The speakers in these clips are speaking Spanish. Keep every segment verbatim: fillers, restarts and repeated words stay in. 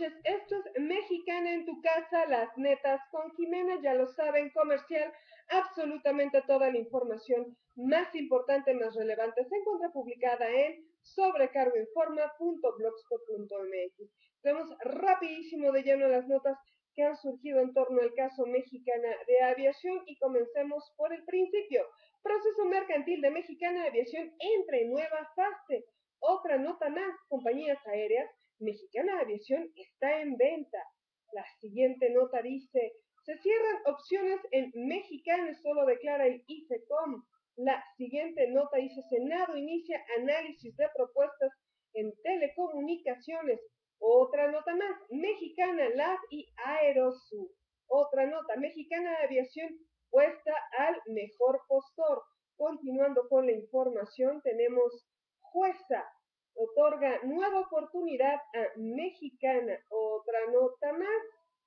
noches, esto es Mexicana en tu casa, las netas con Jimena, ya lo saben, comercial, absolutamente toda la información más importante, más relevante, se encuentra publicada en sobrecargoinforma punto blogspot punto mx. Tenemos rapidísimo de lleno las notas que han surgido en torno al caso Mexicana de Aviación y comencemos por el principio. Proceso mercantil de Mexicana de Aviación entra en nueva fase. Otra nota más, compañías aéreas, Mexicana de Aviación está en venta. La siguiente nota dice, se cierran opciones en Mexicana, solo declara el IFECOM. La siguiente nota dice, Senado inicia análisis de propuestas en telecomunicaciones. Otra nota más, Mexicana, L A B y Aerosur. Otra nota, Mexicana de Aviación puesta al mejor postor. Continuando con la información, tenemos jueza otorga nueva oportunidad a Mexicana. Otra nota más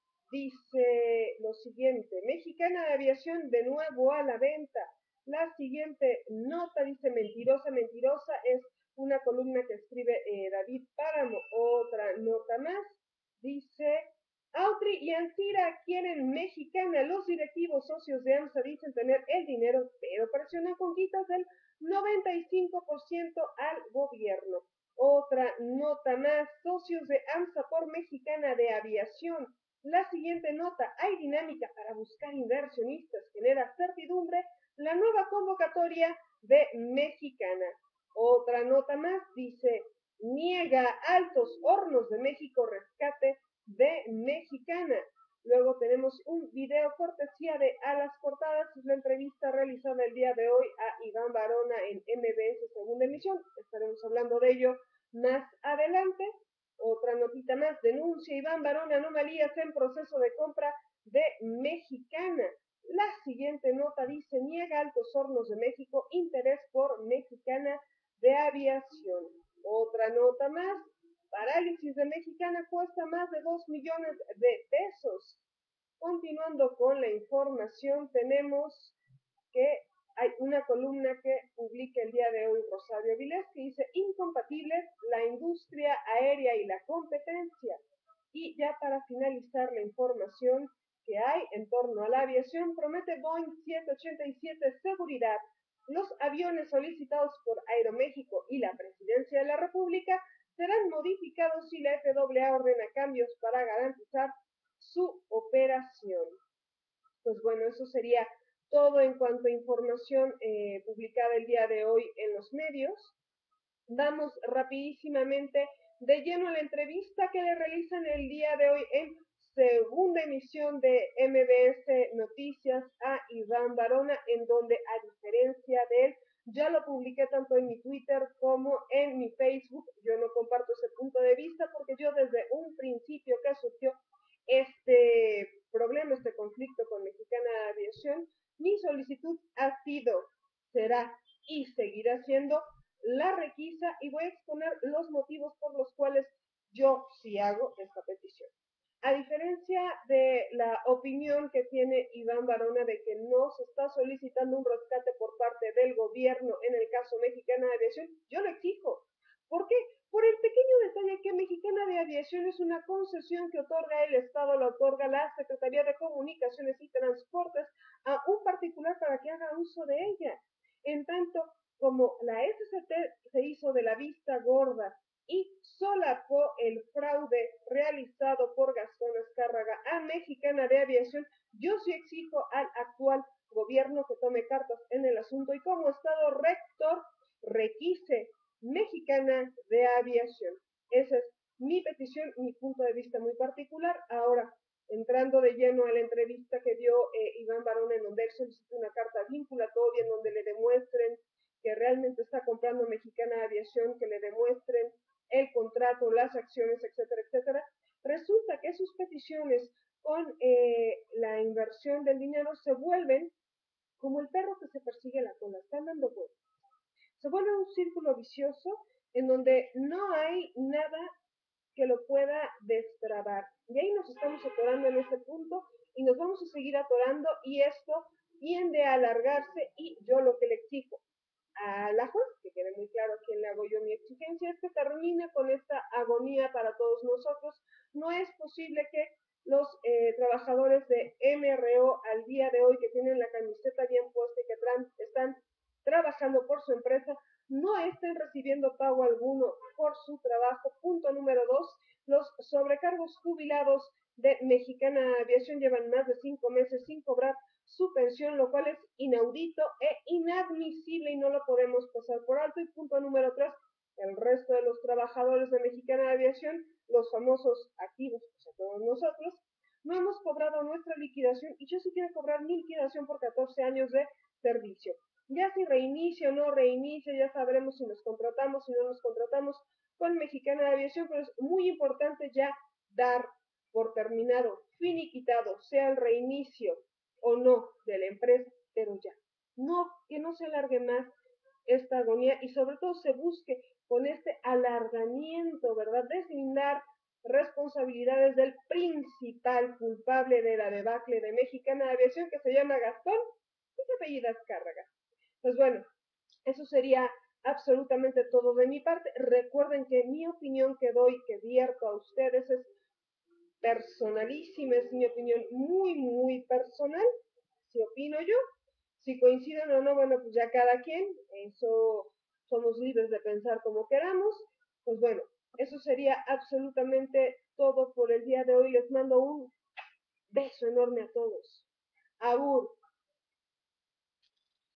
dice lo siguiente, Mexicana de Aviación de nuevo a la venta. La siguiente nota dice mentirosa, mentirosa, es una columna que escribe eh, David Páramo. Otra nota más dice, Autry y Ancira quieren Mexicana. Los directivos socios de AMSA dicen tener el dinero, pero presionan con quitas del noventa y cinco por ciento al gobierno. Otra nota más, socios de AMSA por Mexicana de Aviación. La siguiente nota, hay dinámica para buscar inversionistas, genera certidumbre la nueva convocatoria de Mexicana. Otra nota más dice, niega Altos Hornos de México rescate de Mexicana. Luego tenemos un video cortesía de A las Portadas, es la entrevista realizada el día de hoy a Iván Barona en M B S Segunda Emisión. Estaremos hablando de ello más adelante. Otra notita más, denuncia Iván Barona anomalías en proceso de compra de Mexicana. La siguiente nota dice, niega Altos Hornos de México interés por Mexicana de Aviación. Otra nota más, parálisis de Mexicana cuesta más de dos millones de pesos. Continuando con la información, tenemos que hay una columna que publica el día de hoy Rosario Avilés que dice incompatibles la industria aérea y la competencia. Y ya para finalizar la información que hay en torno a la aviación, promete Boeing siete ochenta y siete seguridad. Los aviones solicitados por Aeroméxico y la Presidencia de la República serán modificados si la F A A ordena cambios para garantizar su operación. Pues bueno, eso sería todo en cuanto a información eh, publicada el día de hoy en los medios. Vamos rapidísimamente de lleno a la entrevista que le realizan el día de hoy en segunda emisión de M B S Noticias a Iván Barona, en donde a diferencia de él, ya lo publiqué tanto en mi Twitter como en mi Facebook. Yo no comparto ese punto de vista porque yo desde un principio que surgió este problema, este conflicto con Mexicana de Aviación, mi solicitud ha sido, será y seguirá siendo la requisa y voy a exponer los motivos por los cuales yo sí hago esta petición. A diferencia de la opinión que tiene Iván Barona de que no se está solicitando un rescate por parte del gobierno en el caso Mexicana de Aviación, yo lo exijo. ¿Por qué? Por el pequeño detalle que Mexicana de Aviación es una concesión que otorga el Estado, la otorga la Secretaría de Comunicaciones y Transportes a un particular para que haga uso de ella. En tanto, como la S C T se hizo de la vista gorda y solapó el fraude realizado por Gastón Azcárraga a Mexicana de Aviación, yo sí exijo al actual gobierno que tome cartas en el asunto y como Estado rector requise Mexicana de Aviación. Esa es mi petición, mi punto de vista muy particular. Ahora, entrando de lleno a la entrevista que dio eh, Iván Barón, en donde él solicitó una carta vinculatoria, en donde le demuestren que realmente está comprando Mexicana de Aviación, que le demuestren el contrato, las acciones, etcétera, etcétera. Resulta que sus peticiones con eh, la inversión del dinero se vuelven como el perro que se persigue la cola, están dando vueltas. Se vuelve un círculo vicioso en donde no hay nada que lo pueda destrabar. Y ahí nos estamos atorando en ese punto y nos vamos a seguir atorando y esto tiende a alargarse y yo lo que le exijo a la juez, que quede muy claro a quién le hago yo mi exigencia, es que termine con esta agonía para todos nosotros, No es posible que los eh, trabajadores de M R O al día de hoy, que tienen la camiseta bien puesta y que están trabajando por su empresa, no estén recibiendo pago alguno por su trabajo. Punto número dos, los sobrecargos jubilados de Mexicana Aviación llevan más de cinco meses sin cobrar su pensión, lo cual es inaudito e inadmisible y no lo podemos pasar por alto. Y punto número tres, el resto de los trabajadores de Mexicana Aviación, los famosos activos, o sea, todos nosotros, no hemos cobrado nuestra liquidación y yo sí quiero cobrar mi liquidación por catorce años de servicio. Ya si reinicio o no reinicio, ya sabremos si nos contratamos, si no nos contratamos con Mexicana de Aviación, pero es muy importante ya dar por terminado, finiquitado, sea el reinicio o no de la empresa, pero ya. No, que no se alargue más esta agonía y sobre todo se busque con este alargamiento, ¿verdad? Deslindar responsabilidades del principal culpable de la debacle de Mexicana de Aviación, que se llama Gastón y se apellida Azcárraga. Pues bueno, eso sería absolutamente todo de mi parte. Recuerden que mi opinión que doy, que vierto a ustedes es personalísima, es mi opinión muy, muy personal. Si opino yo, si coinciden o no, bueno, pues ya cada quien, eso somos libres de pensar como queramos. Pues bueno, eso sería absolutamente todo por el día de hoy. Les mando un beso enorme a todos. Agur.